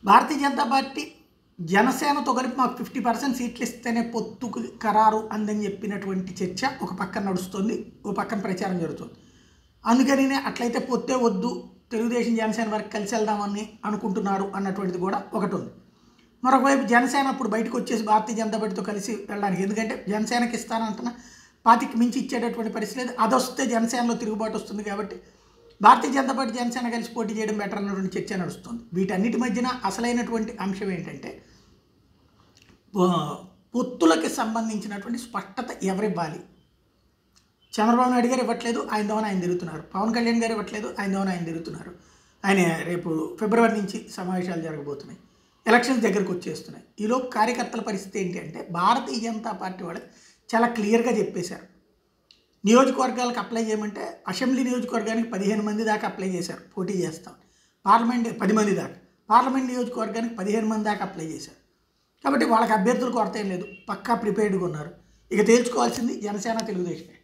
Bharatiya Janata party జనసేనతో కలిపి మాకు 50% సీట్లు ఇస్తేనే పొత్తుకు ఖరారు అందని చెప్పినటువంటి చర్చ ఒక పక్కన నడుస్తుంది, ఒక పక్కన ప్రచారం జరుగుతుంది. అందుకని అట్లయితే పొత్తే వద్దు, తెలుగుదేశం జనసేన వరకు కలిసి వెళ్దామని అనుకుంటున్నారు అన్నటువంటిది కూడా ఒకటి ఉంది. మరొక వైపు జనసేన అప్పుడు బయటకు వచ్చేసి భారతీయ జనతా పార్టీతో కలిసి వెళ్ళడానికి, ఎందుకంటే జనసేనకి ఇస్తానంటున్న పార్టీకి మించి ఇచ్చేటటువంటి పరిస్థితి లేదు, అది వస్తే జనసేనలో తిరుగుబాటు వస్తుంది. కాబట్టి భారతీయ జనతా పార్టీ జనసేన కలిసి పోటీ చేయడం బెటర్ అన్నటువంటి చర్చ నడుస్తుంది. వీటన్నిటి మధ్యన అసలైనటువంటి అంశం ఏంటంటే పొత్తులకి సంబంధించినటువంటి స్పష్టత ఎవరివ్వాలి. చంద్రబాబు నాయుడు గారు ఇవ్వట్లేదు, ఆయన దోన ఆయన తిరుగుతున్నారు. పవన్ కళ్యాణ్ గారు ఇవ్వట్లేదు, ఆయన దోన ఆయన తిరుగుతున్నారు. ఆయన రేపు ఫిబ్రవరి నుంచి సమావేశాలు జరగబోతున్నాయి, ఎలక్షన్స్ దగ్గరకు వచ్చేస్తున్నాయి. ఈలోపు కార్యకర్తల పరిస్థితి ఏంటి అంటే భారతీయ జనతా పార్టీ వాళ్ళకి చాలా క్లియర్గా చెప్పేశారు. నియోజకవర్గాలకు అప్లై చేయమంటే అసెంబ్లీ నియోజకవర్గానికి 15 మంది దాకా అప్లై చేశారు, పోటీ చేస్తాం. పార్లమెంట్ 10 మంది దాకా, పార్లమెంట్ నియోజకవర్గానికి 15 మంది దాకా అప్లై చేశారు. కాబట్టి వాళ్ళకి అభ్యర్థుల కొరత ఏం లేదు, పక్కా ప్రిపేర్డ్గా ఉన్నారు. ఇక తేల్చుకోవాల్సింది జనసేన తెలుగుదేశం.